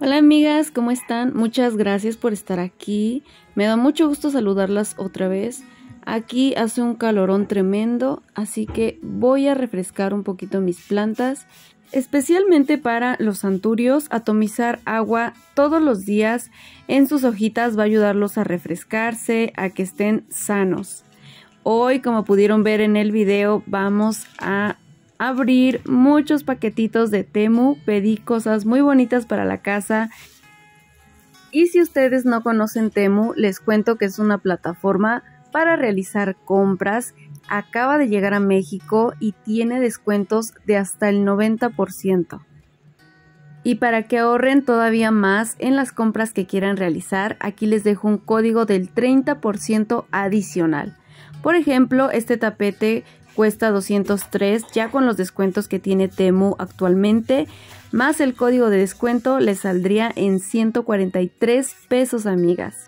Hola amigas, ¿cómo están? Muchas gracias por estar aquí. Me da mucho gusto saludarlas otra vez. Aquí hace un calorón tremendo, así que voy a refrescar un poquito mis plantas. Especialmente para los anturios, atomizar agua todos los días en sus hojitas va a ayudarlos a refrescarse, a que estén sanos. Hoy, como pudieron ver en el video, vamos a abrir muchos paquetitos de Temu. Pedí cosas muy bonitas para la casa. Y si ustedes no conocen Temu, les cuento que es una plataforma para realizar compras. Acaba de llegar a México y tiene descuentos de hasta el 90%. Y para que ahorren todavía más en las compras que quieran realizar, aquí les dejo un código del 30% adicional. Por ejemplo, este tapete cuesta 203 ya con los descuentos que tiene Temu actualmente, más el código de descuento les saldría en 143 pesos, amigas.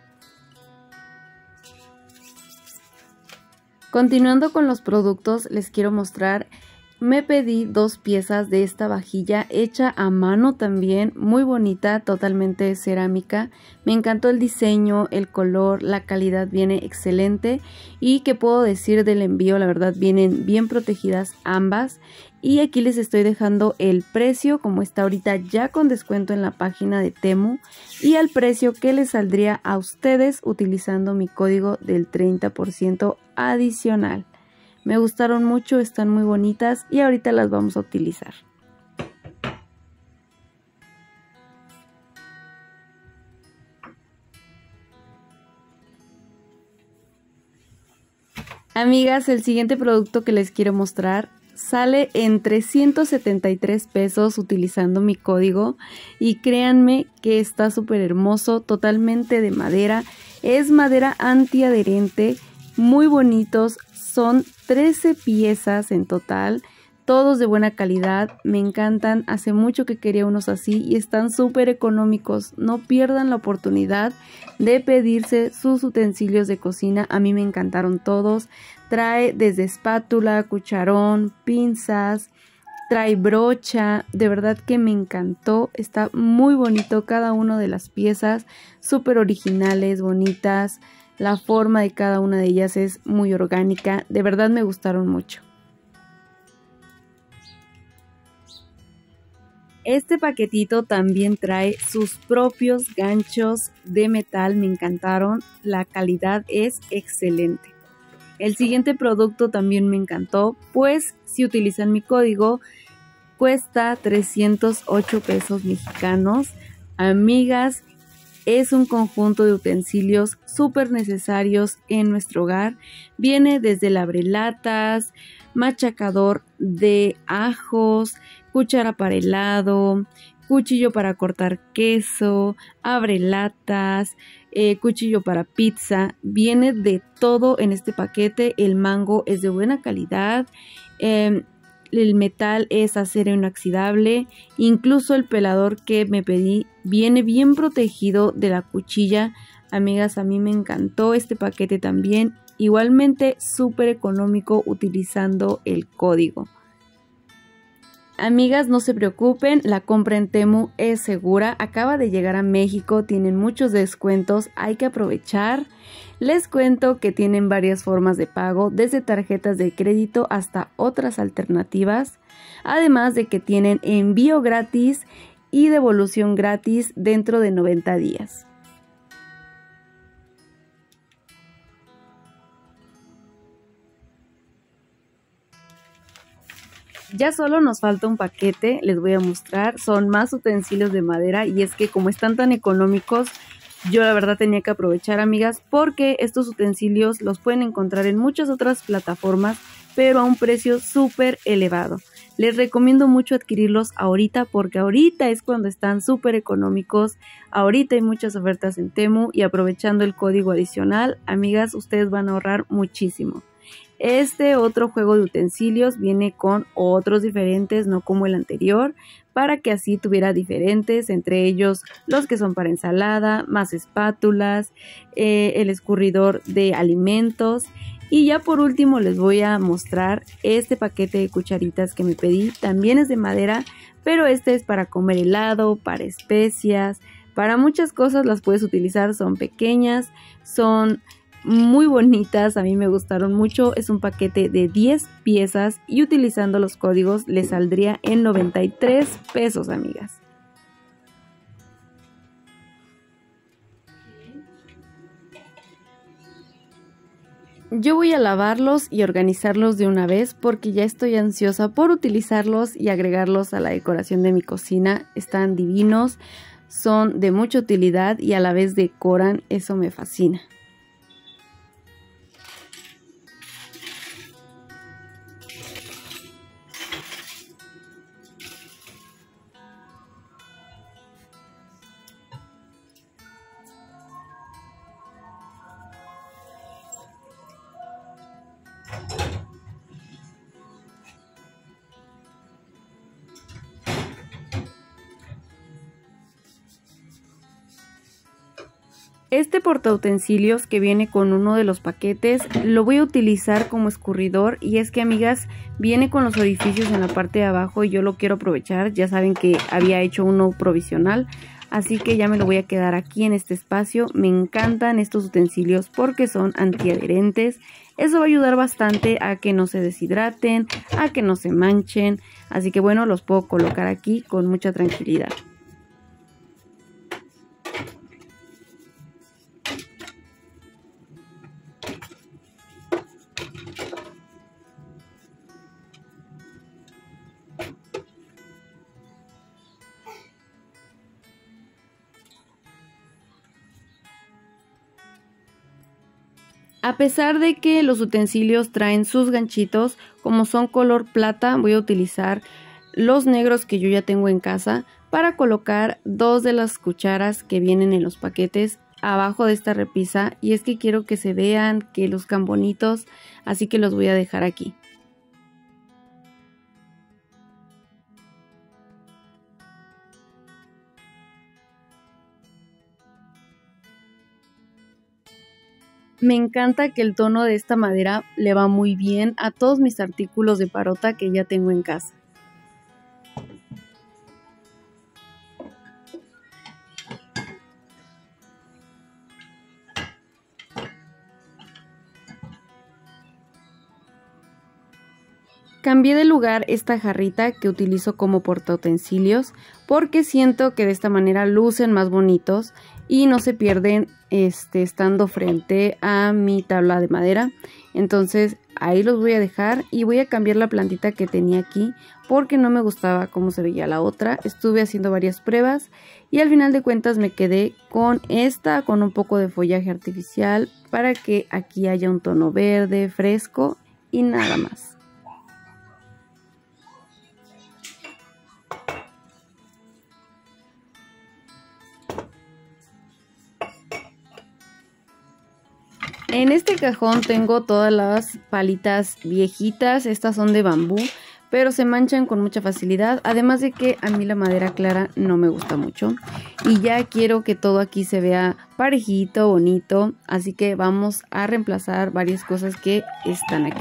Continuando con los productos, les quiero mostrar, me pedí 2 piezas de esta vajilla hecha a mano también, muy bonita, totalmente cerámica. Me encantó el diseño, el color, la calidad viene excelente. Y qué puedo decir del envío, la verdad vienen bien protegidas ambas. Y aquí les estoy dejando el precio como está ahorita ya con descuento en la página de Temu. Y al precio que les saldría a ustedes utilizando mi código del 30% adicional. Me gustaron mucho, están muy bonitas y ahorita las vamos a utilizar. Amigas, el siguiente producto que les quiero mostrar sale en 373 pesos utilizando mi código y créanme que está súper hermoso, totalmente de madera, es madera antiadherente, muy bonitos, son 13 piezas en total, todos de buena calidad, me encantan, hace mucho que quería unos así y están súper económicos, no pierdan la oportunidad de pedirse sus utensilios de cocina, a mí me encantaron todos, trae desde espátula, cucharón, pinzas, trae brocha, de verdad que me encantó, está muy bonito cada una de las piezas, súper originales, bonitas. La forma de cada una de ellas es muy orgánica, de verdad me gustaron mucho. Este paquetito también trae sus propios ganchos de metal, me encantaron, la calidad es excelente. El siguiente producto también me encantó, pues si utilizan mi código cuesta 308 pesos mexicanos. Amigas, es un conjunto de utensilios súper necesarios en nuestro hogar. Viene desde el abrelatas, machacador de ajos, cuchara para helado, cuchillo para cortar queso, abrelatas, cuchillo para pizza. Viene de todo en este paquete. El mango es de buena calidad. El metal es acero inoxidable, incluso el pelador que me pedí viene bien protegido de la cuchilla. Amigas, a mí me encantó este paquete también, igualmente súper económico utilizando el código. Amigas, no se preocupen, la compra en Temu es segura, acaba de llegar a México, tienen muchos descuentos, hay que aprovechar. Les cuento que tienen varias formas de pago, desde tarjetas de crédito hasta otras alternativas, además de que tienen envío gratis y devolución gratis dentro de 90 días. Ya solo nos falta un paquete, les voy a mostrar, son más utensilios de madera y es que como están tan económicos, yo la verdad tenía que aprovechar, amigas, porque estos utensilios los pueden encontrar en muchas otras plataformas, pero a un precio súper elevado. Les recomiendo mucho adquirirlos ahorita porque ahorita es cuando están súper económicos, ahorita hay muchas ofertas en Temu y aprovechando el código adicional, amigas, ustedes van a ahorrar muchísimo. Este otro juego de utensilios viene con otros diferentes, no como el anterior, para que así tuviera diferentes, entre ellos los que son para ensalada, más espátulas, el escurridor de alimentos Y ya por último les voy a mostrar este paquete de cucharitas que me pedí. También es de madera, pero este es para comer helado, para especias, para muchas cosas las puedes utilizar. Son pequeñas, son muy bonitas, a mí me gustaron mucho. Es un paquete de 10 piezas y utilizando los códigos les saldría en 93 pesos, amigas. Yo voy a lavarlos y organizarlos de una vez porque ya estoy ansiosa por utilizarlos y agregarlos a la decoración de mi cocina. Están divinos, son de mucha utilidad y a la vez decoran, eso me fascina. Este portautensilios que viene con uno de los paquetes lo voy a utilizar como escurridor, y es que, amigas, viene con los orificios en la parte de abajo y yo lo quiero aprovechar. Ya saben que había hecho uno provisional, así que ya me lo voy a quedar aquí en este espacio. Me encantan estos utensilios porque son antiadherentes. Eso va a ayudar bastante a que no se deshidraten, a que no se manchen, así que bueno, los puedo colocar aquí con mucha tranquilidad. A pesar de que los utensilios traen sus ganchitos, como son color plata, voy a utilizar los negros que yo ya tengo en casa para colocar dos de las cucharas que vienen en los paquetes abajo de esta repisa, y es que quiero que se vean, que luzcan bonitos, así que los voy a dejar aquí. Me encanta que el tono de esta madera le va muy bien a todos mis artículos de parota que ya tengo en casa. Cambié de lugar esta jarrita que utilizo como portautensilios porque siento que de esta manera lucen más bonitos y no se pierden estando frente a mi tabla de madera. Entonces ahí los voy a dejar y voy a cambiar la plantita que tenía aquí porque no me gustaba cómo se veía la otra. Estuve haciendo varias pruebas y al final de cuentas me quedé con esta, con un poco de follaje artificial para que aquí haya un tono verde fresco y nada más. En este cajón tengo todas las palitas viejitas, estas son de bambú, pero se manchan con mucha facilidad, además de que a mí la madera clara no me gusta mucho. Y ya quiero que todo aquí se vea parejito, bonito, así que vamos a reemplazar varias cosas que están aquí.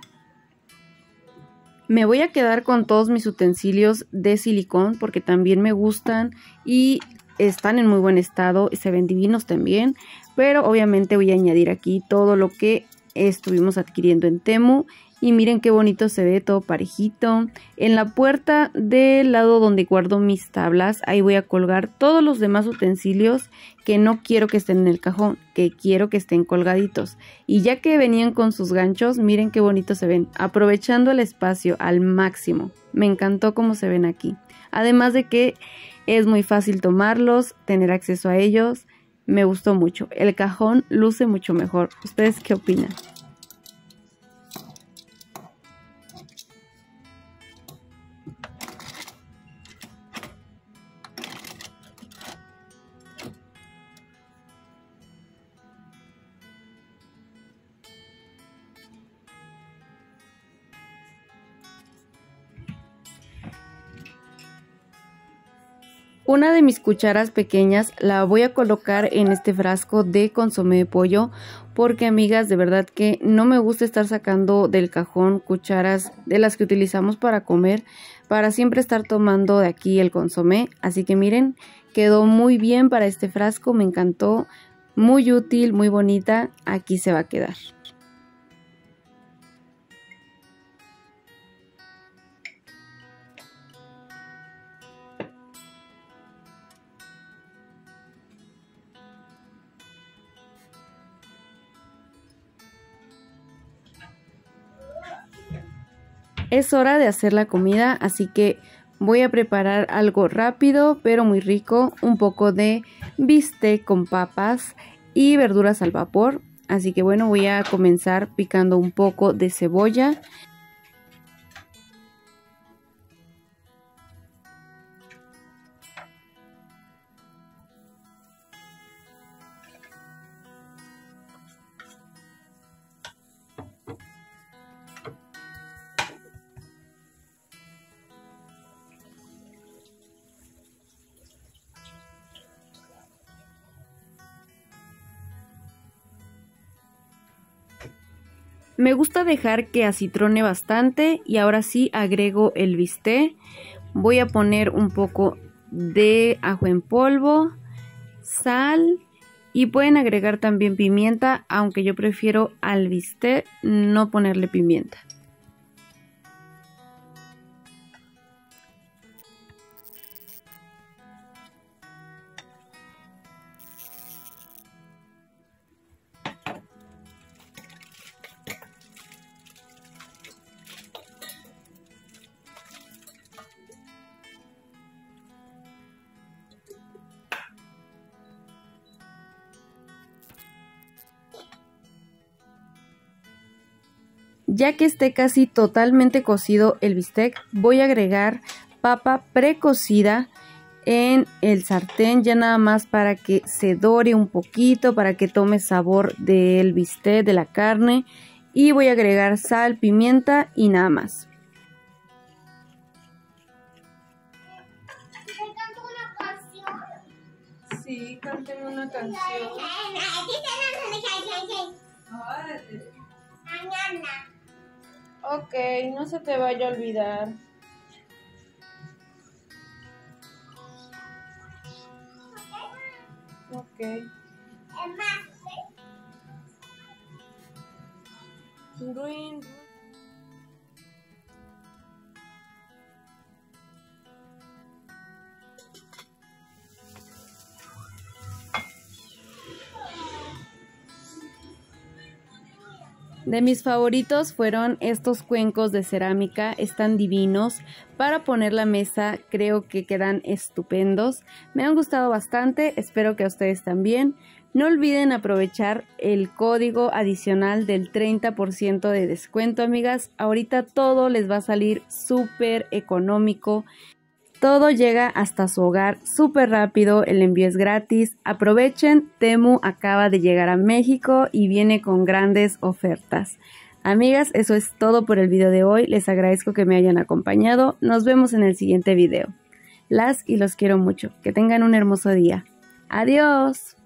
Me voy a quedar con todos mis utensilios de silicón porque también me gustan y están en muy buen estado y se ven divinos también. Pero obviamente voy a añadir aquí todo lo que estuvimos adquiriendo en Temu. Y miren qué bonito se ve, todo parejito. En la puerta del lado donde guardo mis tablas, ahí voy a colgar todos los demás utensilios que no quiero que estén en el cajón, que quiero que estén colgaditos. Y ya que venían con sus ganchos, miren qué bonito se ven, aprovechando el espacio al máximo. Me encantó cómo se ven aquí. Además de que es muy fácil tomarlos, tener acceso a ellos. Me gustó mucho. El cajón luce mucho mejor. ¿Ustedes qué opinan? Una de mis cucharas pequeñas la voy a colocar en este frasco de consomé de pollo porque, amigas, de verdad que no me gusta estar sacando del cajón cucharas de las que utilizamos para comer, para siempre estar tomando de aquí el consomé. Así que miren, quedó muy bien para este frasco, me encantó, muy útil, muy bonita, aquí se va a quedar. Es hora de hacer la comida, así que voy a preparar algo rápido pero muy rico, un poco de bistec con papas y verduras al vapor. Así que bueno, voy a comenzar picando un poco de cebolla. Me gusta dejar que acitrone bastante y ahora sí agrego el bistec. Voy a poner un poco de ajo en polvo, sal y pueden agregar también pimienta, aunque yo prefiero al bistec no ponerle pimienta. Ya que esté casi totalmente cocido el bistec, voy a agregar papa precocida en el sartén, ya nada más para que se dore un poquito, para que tome sabor del bistec, de la carne. Y voy a agregar sal, pimienta y nada más. Sí, cánteme una canción. Ok, no se te vaya a olvidar. Ok. Ruin. De mis favoritos fueron estos cuencos de cerámica, están divinos. Para poner la mesa creo que quedan estupendos. Me han gustado bastante, espero que a ustedes también. No olviden aprovechar el código adicional del 30% de descuento, amigas. Ahorita todo les va a salir súper económico. Todo llega hasta su hogar súper rápido, el envío es gratis. Aprovechen, Temu acaba de llegar a México y viene con grandes ofertas. Amigas, eso es todo por el video de hoy. Les agradezco que me hayan acompañado. Nos vemos en el siguiente video. Las y los quiero mucho. Que tengan un hermoso día. ¡Adiós!